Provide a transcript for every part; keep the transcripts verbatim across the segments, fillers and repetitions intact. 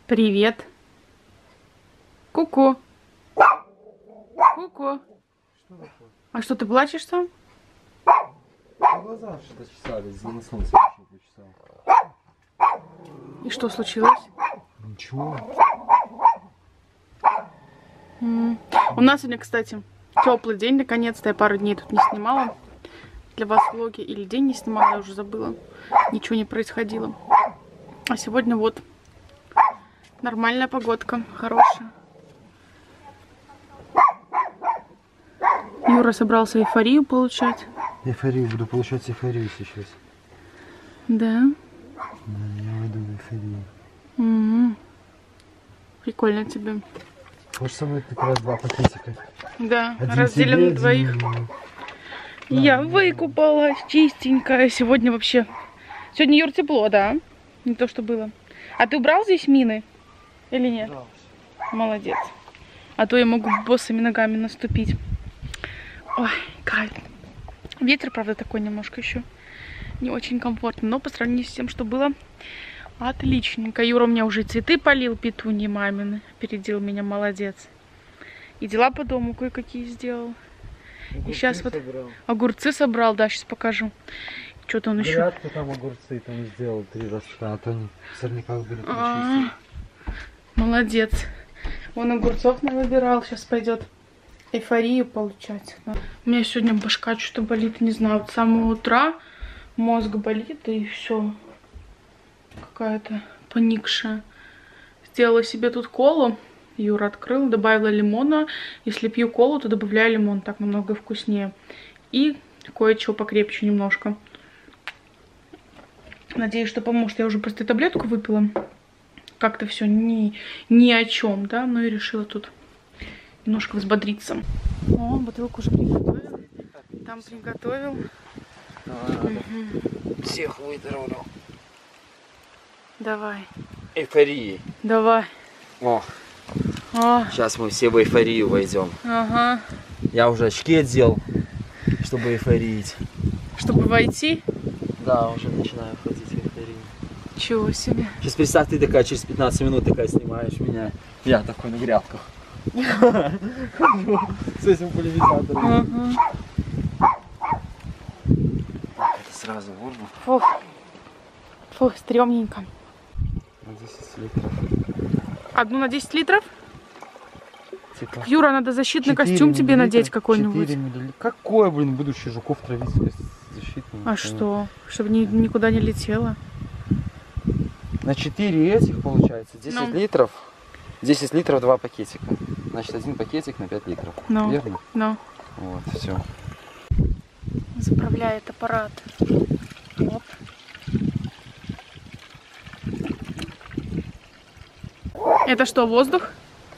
Привет. Ку-ку. Ку-ку. Что такое? А что, ты плачешь там? Глаза что-то чесались, на солнце очень почесал. И что случилось? Ничего. М. У нас сегодня, кстати, теплый день, наконец-то. Я пару дней тут не снимала для вас влоги. Или день не снимала, я уже забыла. Ничего не происходило. А сегодня вот нормальная погодка, хорошая. Юра собрался эйфорию получать. Эйфорию, буду получать эйфорию сейчас. Да. Да, я войду в эйфорию. М-м. Прикольно тебе. Хочешь со мной как раз два пакетика? Да, Один разделим тебе, на двоих. один мне. Я Да, выкупалась, чистенькая. Сегодня вообще... Сегодня, Юр, тепло, да? Не то, что было. А ты убрал здесь мины? Или нет? Да. Молодец. А то я могу босыми ногами наступить. Ой, кайф. Ветер, правда, такой немножко еще не очень комфортно. Но по сравнению с тем, что было, отличненько. Юра у меня уже цветы полил, петуньи мамины. Опередил меня, молодец. И дела по дому кое-какие сделал. Огурцы И сейчас вот собрал. огурцы собрал, да, сейчас покажу. Что-то он еще... Грядку там огурцы там сделал три ростка, а то они в сорняках были А, прочистили. молодец. Он огурцов навыбирал, сейчас пойдет эйфорию получать. У меня сегодня башка что-то болит, не знаю, вот с самого утра мозг болит и все. Какая-то поникшая. Сделала себе тут колу. Юра открыл, добавила лимона. Если пью колу, то добавляю лимон, так намного вкуснее. И кое-чего покрепче немножко. Надеюсь, что поможет. Я уже просто таблетку выпила. Как-то все ни, ни о чем, да. Ну и решила тут немножко взбодриться. О, бутылку уже приготовил. Там приготовил. Угу. Всех вытравлю. Давай. Эйфории. Давай. О, О, сейчас мы все в эйфорию войдем. ага. Я уже очки одел, чтобы эйфорить. Чтобы войти. Да, уже начинаю ходить в эйфорию. Чего себе. Сейчас представь, ты такая через пятнадцать минут такая снимаешь меня. Я такой на грядках. С этим пульверизатором. Ага. Это сразу вырву. Фух. Фух, стрёмненько. На десять литров. Одну на десять литров? Типа. Юра, надо защитный четыре костюм тебе миллилитра, надеть какой-нибудь. четыре миллилитра. Какой, блин, будущий жуков травить защитный? А что? Чтобы ни, никуда не летело. На четыре этих получается десять Ну. литров. десять литров два пакетика. Значит, один пакетик на пять литров. Ну. Верно? Ну. Вот, все. Заправляет аппарат. Оп. Это что, воздух?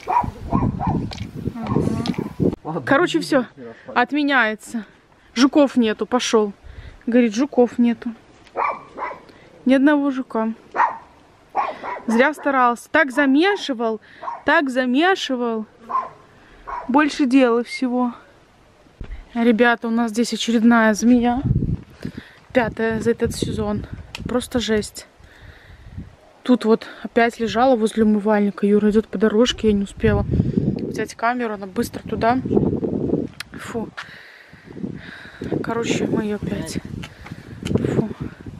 Ага. Короче, все. Отменяется. Жуков нету, пошел. Говорит, жуков нету. Ни одного жука. Зря старался. Так замешивал, так замешивал. Больше дела всего. Ребята, у нас здесь очередная змея. Пятая за этот сезон. Просто жесть. Тут вот опять лежала возле умывальника. Юра идет по дорожке, я не успела взять камеру. Она быстро туда. Фу. Короче, мы ее опять. Фу.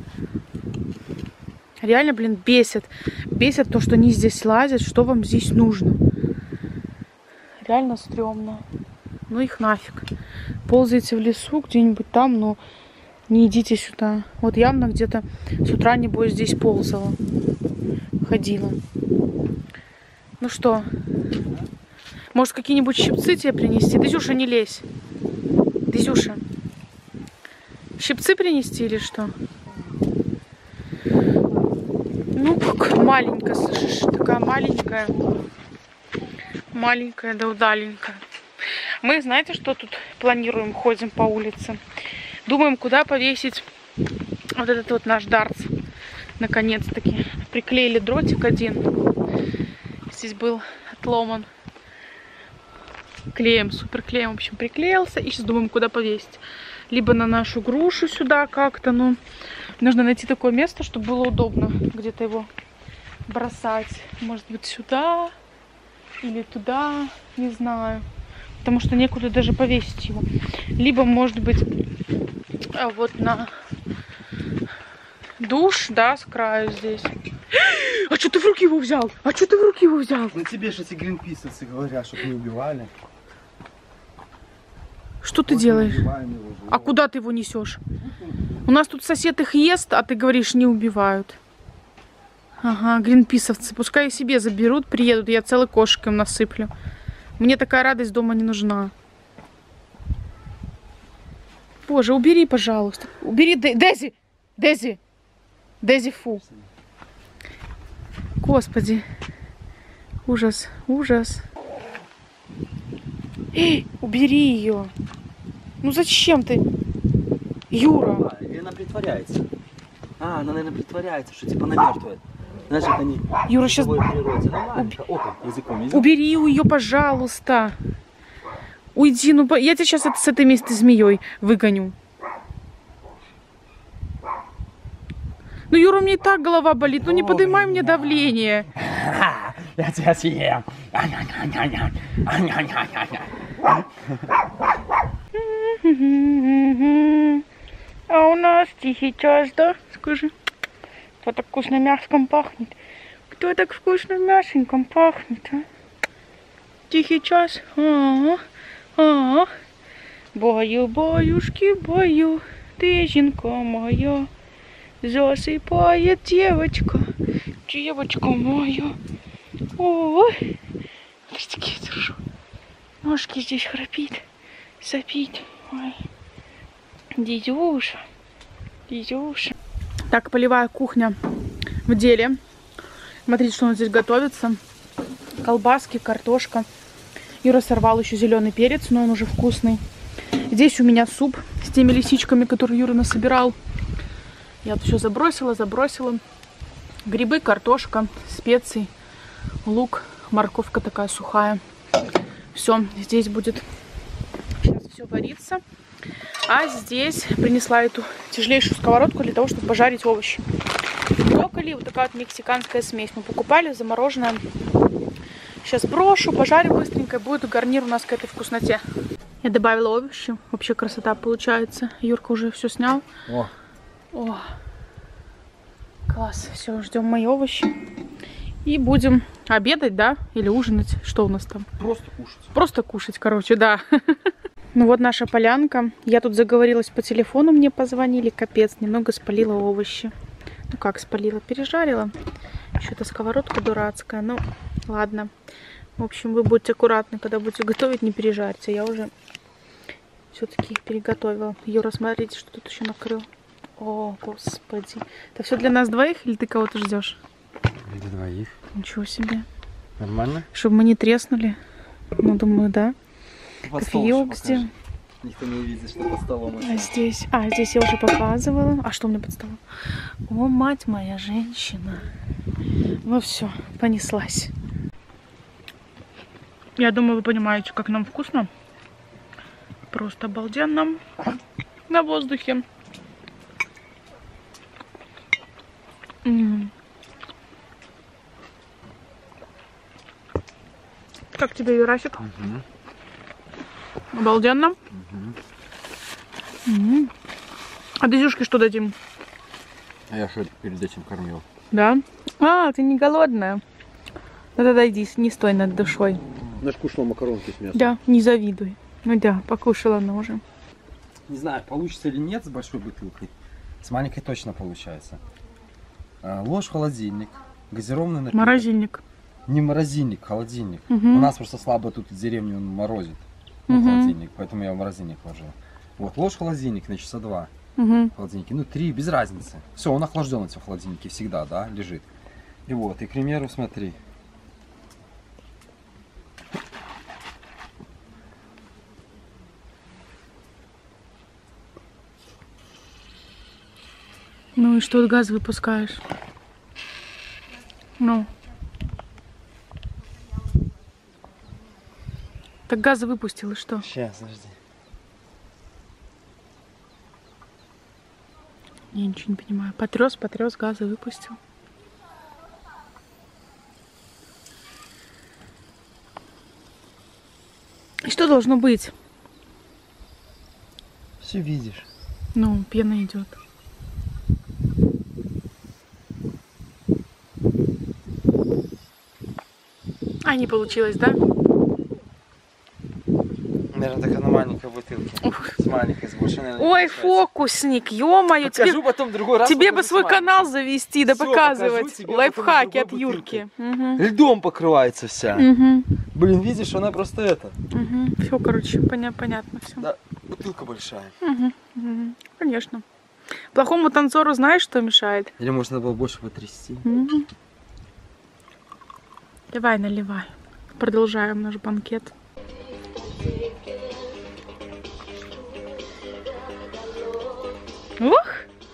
Реально, блин, бесит. Бесит то, что они здесь лазят. Что вам здесь нужно? Реально стрёмно. Ну их нафиг. Ползайте в лесу где-нибудь там, но не идите сюда. Вот явно где-то с утра, небось, здесь ползала. Ходила. Ну что? Может, какие-нибудь щипцы тебе принести? Дезюша, не лезь. Дезюша. Щипцы принести или что? Ну, как маленькая, слышишь? Такая маленькая. Маленькая, да удаленькая. Мы, знаете, что тут планируем? Ходим по улице. Думаем, куда повесить вот этот вот наш дартс. Наконец-таки. Приклеили дротик один. Здесь был отломан. Клеем, суперклеем, в общем, приклеился. И сейчас думаем, куда повесить. Либо на нашу грушу сюда как-то, но нужно найти такое место, чтобы было удобно где-то его бросать. Может быть, сюда или туда, не знаю. Потому что некуда даже повесить его. Либо, может быть, вот на душ, да, с краю здесь. А что ты в руки его взял? А что ты в руки его взял? Ну тебе же эти гринписовцы говорят, чтобы не убивали. Что ты делаешь? А куда ты его несешь? У нас тут сосед их ест, а ты говоришь, не убивают. Ага, гринписовцы. Пускай себе заберут, приедут, я целый кошек им насыплю. Мне такая радость дома не нужна. Боже, убери, пожалуйста. Убери, Дези! Дези! Дези, фу. Господи. Ужас, ужас. Эй, убери ее. Ну зачем ты? Юра. А, или она притворяется? А, она, наверное, притворяется, что типа она мертвая. Знаешь, как они Юра, сейчас... природе. Опа, языком, языком. Убери ее, пожалуйста. Уйди, ну я тебя сейчас с этой места змеей выгоню. Ну, Юра, у меня и так голова болит. Ну не поднимай мне давление. Я тебя съем. А у нас тихий час, да? Скажи. Кто так вкусно мяском пахнет? Кто так вкусно мясеньком пахнет, а? Тихий час. А-а-а. А-а. Бою, боюшки, бою, тыженька моя. Засыпает девочка, девочка моя. Ой, листики я держу. Ножки здесь храпит, сопит. Ой. Дидюша, дидюша. Так, полевая кухня в деле. Смотрите, что у нас здесь готовится. Колбаски, картошка. Юра сорвал еще зеленый перец, но он уже вкусный. Здесь у меня суп с теми лисичками, которые Юра насобирал. Я тут все забросила, забросила. Грибы, картошка, специи, лук, морковка такая сухая. Все, здесь будет сейчас все вариться. А здесь принесла эту тяжелейшую сковородку для того, чтобы пожарить овощи. Брокколи, вот такая вот мексиканская смесь. Мы покупали замороженная. Сейчас брошу, пожарю быстренько, будет гарнир у нас к этой вкусноте. Я добавила овощи. Вообще красота получается. Юрка уже все снял. О. О. Класс. Все, ждем мои овощи. И будем обедать, да? Или ужинать. Что у нас там? Просто кушать. Просто кушать, короче, да. Ну вот наша полянка. Я тут заговорилась по телефону, мне позвонили. Капец, немного спалила овощи. Ну как спалила? Пережарила. Что-то сковородка дурацкая. Ну, ладно. В общем, вы будьте аккуратны, когда будете готовить, не пережарьте. Я уже все-таки их переготовила. Юра, смотрите, что тут еще накрыл. О, господи. Это все для нас двоих или ты кого-то ждешь? Для двоих. Ничего себе. Нормально? Чтобы мы не треснули. Ну, думаю, да. Кофеек сделаем. Никто не увидит, что под столом. А здесь, а здесь я уже показывала. А что у меня под столом? О, мать моя женщина. Ну все, понеслась. Я думаю, вы понимаете, как нам вкусно. Просто обалденно. На воздухе. М-м. Как тебе, Юрасик? Угу. Обалденно. Угу. М-м. А Дезюшке что дадим? А я что перед этим кормил? Да? А, ты не голодная? Ну тогда иди, не стой над душой. Она ж кушала макаронки с мясом. Да, не завидуй. Ну да, покушала она уже. Не знаю, получится или нет с большой бутылкой. С маленькой точно получается. А, ложь в холодильник. Газированный напиток. Морозильник. Не морозильник, холодильник. Угу. У нас просто слабо тут в деревне он морозит. Ну, Угу. холодильник, поэтому я в морозильник ложил. Вот, ложь в холодильник на часа два. Угу. В холодильнике, ну три, без разницы. Все, он охлажден у тебя в холодильнике всегда, да, лежит. И вот, и к примеру, смотри. Ну и что ты газ выпускаешь? Ну. Так газы выпустил и что? Сейчас, подожди. Я ничего не понимаю. Потрес, потрес, газы выпустил. И что должно быть? Все видишь. Ну, пена идет. А, не получилось, да? Наверное, такая на маленькой бутылке. Ух. С маленькой, с большой, наверное, Ой, не получается. фокусник, ё-моё, Покажу тебе, потом другой раз. тебе бы покажу свой с маленькой. канал завести, да Всё, показывать. покажу тебе Лайфхаки потом от с другой Юрки. Угу. Льдом покрывается вся. Угу. Блин, видишь, она просто это. Угу. Все, короче, поня понятно все. Да, бутылка большая. Угу. Угу. Конечно. Плохому танцору знаешь, что мешает? Или может надо было больше потрясти? Угу. Давай, наливай. Продолжаем наш банкет. Ух!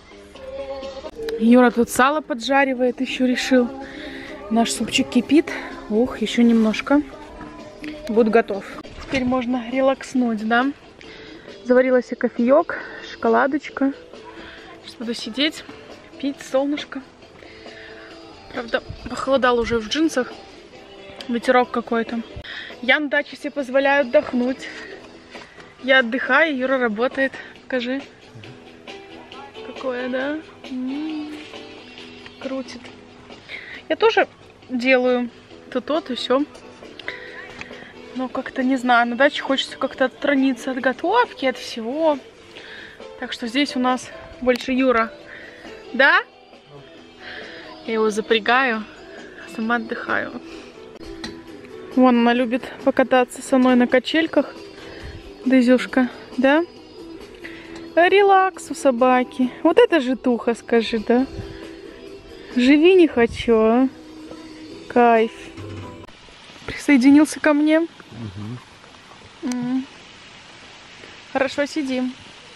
Юра тут сало поджаривает, еще решил. Наш супчик кипит. Ух, еще немножко. Будет готов. Теперь можно релакснуть, да? Заварила себе кофеек, шоколадочка. Сейчас буду сидеть, пить солнышко. Правда, похолодало уже в джинсах. Ветерок какой-то. Я на даче себе позволяю отдохнуть. Я отдыхаю, Юра работает. Покажи. Какое, да? М-м-м. Крутит. Я тоже делаю то то, то все. Но как-то, не знаю, на даче хочется как-то отстраниться от готовки, от всего. Так что здесь у нас больше Юра. Да? Я его запрягаю, а сама отдыхаю. Вон она любит покататься со мной на качельках. Дызюшка, да? Релакс у собаки. Вот это житуха, скажи, да? Живи не хочу, а? Кайф. Присоединился ко мне. Угу. М-м. Хорошо, сидим.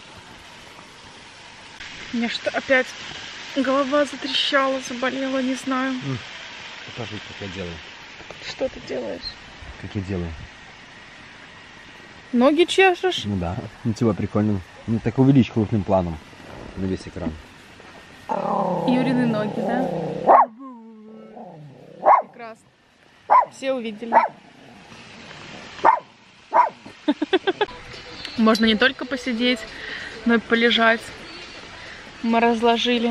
У меня что опять голова затрещала, заболела, не знаю. Покажи, как я делаю. Что ты делаешь? Как я делаю. Ноги чешешь? Ну да. Ну типа прикольно. Ну так увеличь крупным планом на весь экран. Юрины ноги, да? Прекрасно. Все увидели. Можно не только посидеть, но и полежать. Мы разложили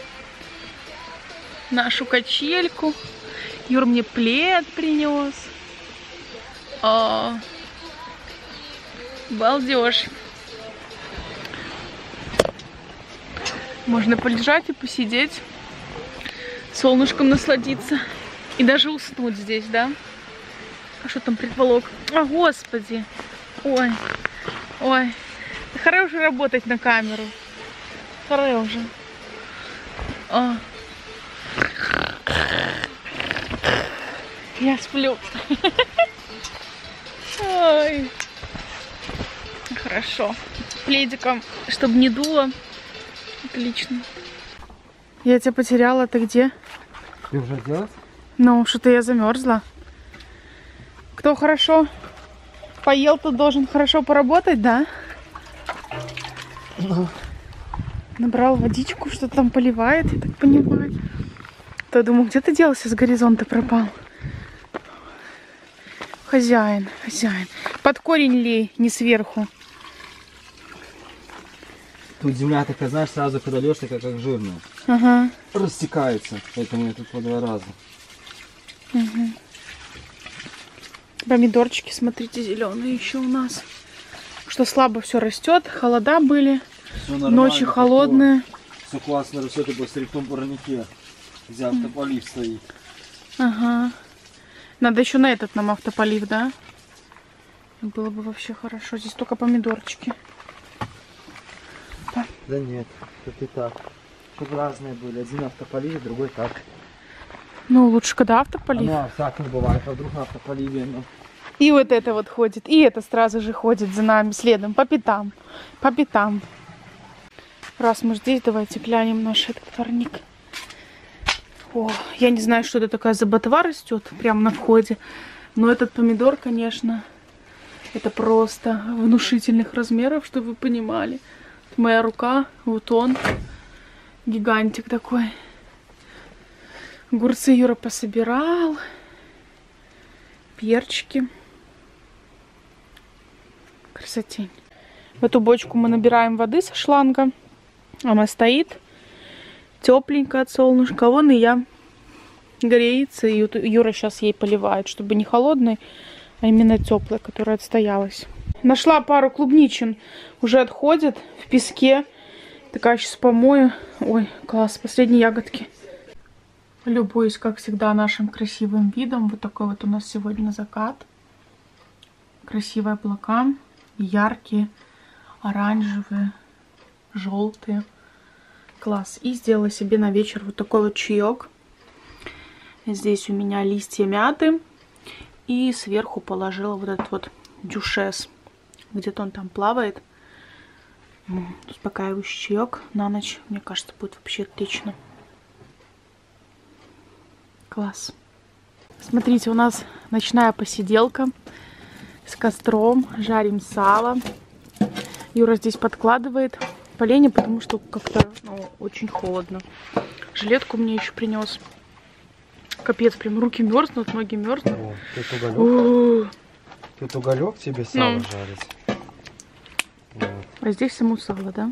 нашу качельку. Юр мне плед принес. О, балдеж. Можно полежать и посидеть, солнышком насладиться и даже уснуть здесь, да? А что там предполог? О, господи! Ой, ой, хорошо работать на камеру. Хорошо. О. Я сплю. Ой. Хорошо. Пледиком, чтобы не дуло. Отлично. Я тебя потеряла, ты где? Ты уже делать? Ну, что-то я замерзла. Кто хорошо поел, тот должен хорошо поработать, да? Ну. Набрал водичку, что-то там поливает, я так понимаю. То думаю, где ты делся, с горизонта пропал. Хозяин, хозяин. Под корень лей, не сверху. Тут земля такая, знаешь, сразу когда льешь, такая как жирная. Ага. Растекается, поэтому я тут по два раза. Угу. Помидорчики, смотрите, зеленые еще у нас. Что слабо все растет, холода были, ночи холодные. Все классно растет, и после в том парнике. Где автополив стоит. Ага. Надо еще на этот нам автополив, да? Было бы вообще хорошо. Здесь только помидорчики. Да, да нет, тут и так. Чтобы разные были. Один автополив, другой так. Ну, лучше, когда автополив. А ну, а всяк не бывает, а вдруг на автополиве, ну. И вот это вот ходит, и это сразу же ходит за нами следом, по пятам, по пятам. Раз мы здесь, давайте глянем наш этот парник. О, я не знаю, что это такая за ботва растет прямо на входе, но этот помидор, конечно, это просто внушительных размеров, чтобы вы понимали. Моя рука, вот он, гигантик такой. Огурцы Юра пособирал, перчики. Красотень. В эту бочку мы набираем воды со шланга. Она стоит тепленькая от солнышка. Вон и я. Греется. И Юра сейчас ей поливает, чтобы не холодной, а именно теплой, которая отстоялась. Нашла пару клубничин. Уже отходят в песке. Такая сейчас помою. Ой, класс. Последние ягодки. Любуюсь, как всегда, нашим красивым видом. Вот такой вот у нас сегодня закат. Красивые облака. Яркие, оранжевые, желтые. Класс. И сделала себе на вечер вот такой вот чаек. Здесь у меня листья мяты. И сверху положила вот этот вот дюшес. Где-то он там плавает. Успокаивающий чаек на ночь. Мне кажется, будет вообще отлично. Класс. Смотрите, у нас ночная посиделка с костром. Жарим сало. Юра здесь подкладывает поленья, потому что как-то ну, очень холодно. Жилетку мне еще принес. Капец, прям руки мерзнут, ноги мерзнут. О, тут уголек. Тут уголек тебе сало ну. жарить. Вот. А здесь само сало, да?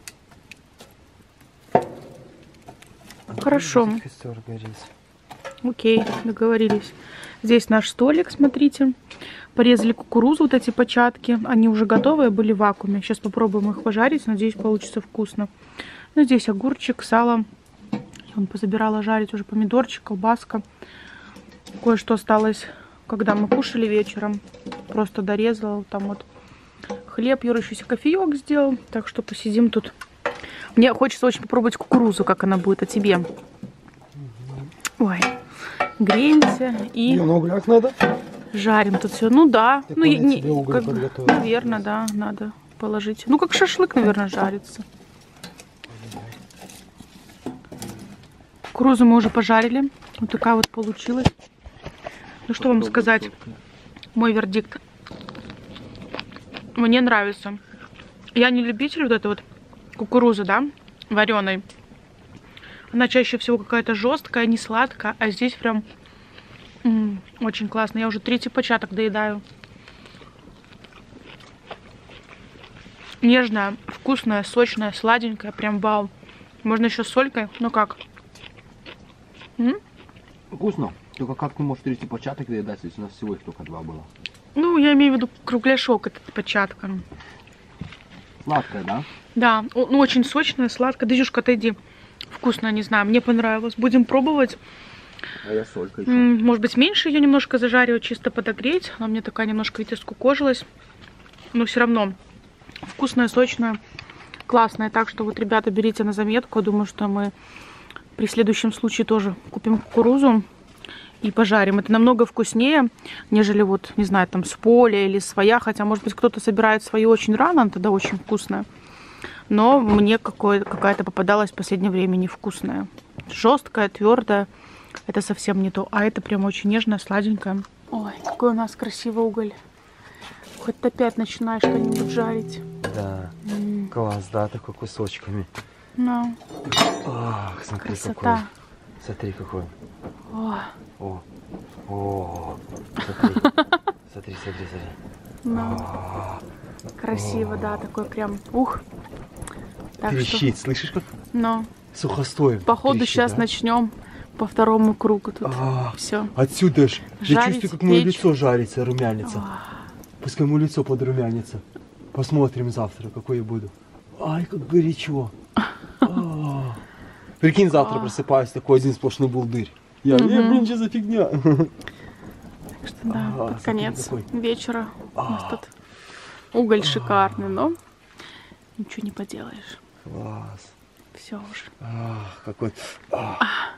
А хорошо. Костер горит. Окей, договорились. Здесь наш столик, смотрите. Порезали кукурузу, вот эти початки. Они уже готовые, были в вакууме. Сейчас попробуем их пожарить. Надеюсь, получится вкусно. Ну, здесь огурчик, сало. Он позабирала жарить уже помидорчик, колбаска. Кое-что осталось, когда мы кушали вечером. Просто дорезала. Там вот хлеб. Юра еще себе кофеек сделал. Так что посидим тут. Мне хочется очень попробовать кукурузу, как она будет. А тебе? Ой. Греемся и... На углях надо? Жарим тут все. Ну да. Так ну, не, как, наверное, да, надо положить. Ну, как шашлык, наверное, жарится. Кукурузу мы уже пожарили. Вот такая вот получилась. Ну, что вам сказать? Мой вердикт. Мне нравится. Я не любитель вот этой вот кукурузы, да, вареной. Она чаще всего какая-то жесткая, не сладкая, а здесь прям м-м, очень классно. Я уже третий початок доедаю. Нежная, вкусная, сочная, сладенькая, прям вау. Можно еще с солькой, ну как? М? Вкусно. Только как ты можешь третий початок доедать, если у нас всего их только два было? Ну, я имею в виду кругляшок этот початка. Сладкая, да? Да, ну очень сочная, сладкая. Даюшка, отойди. Вкусно, не знаю, мне понравилось. Будем пробовать. А я солька еще. Может быть, меньше ее немножко зажаривать, чисто подогреть. Она мне такая немножко, видите, скукожилась. Но все равно вкусная, сочная, классная. Так что вот, ребята, берите на заметку. Думаю, что мы при следующем случае тоже купим кукурузу и пожарим. Это намного вкуснее, нежели вот, не знаю, там с поля или своя. Хотя, может быть, кто-то собирает свою очень рано, она тогда очень вкусная. Но мне какая-то попадалась в последнее время невкусная. Жесткая, твердая. Это совсем не то. А это прям очень нежная, сладенькая. Ой, какой у нас красивый уголь. Хоть опять начинаешь что-нибудь жарить. Да, М-м. класс, да, такой кусочками. Ну. Ах, смотри, красота. Какой. Смотри, какой. О. О, о, смотри, смотри, смотри, смотри. Ну. Красиво, да, такой прям, ух. Так трещит, что... слышишь как? Ну. Сухостой. Походу трещит, сейчас да? начнем по второму кругу тут. А, все. Отсюда ж. Я Жарить, чувствую, как мое печь. лицо жарится, румянится. О. Пускай мое лицо подрумянится. Посмотрим завтра, какой я буду. Ай, как горячо. А. Прикинь, завтра просыпаюсь, такой один сплошной булдырь. Я, Угу. э, блин, что за фигня? Так что да, Ага, под конец такой. вечера у нас тут уголь шикарный, но ничего не поделаешь. Класс. Все уже. Ах, какой. Ах.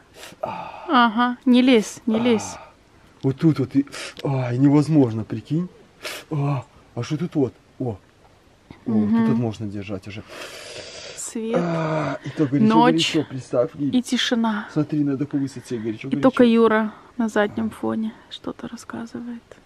Ага, не лезь, не лезь. Вот тут вот, и... ай, невозможно, прикинь. А, а что тут вот? О, О Угу. тут вот можно держать уже. Свет А, и то горячо, Ночь. горячо, представь. Лиля. и тишина. Смотри, надо по высоте горячо, И горячо. только Юра на заднем фоне что-то рассказывает.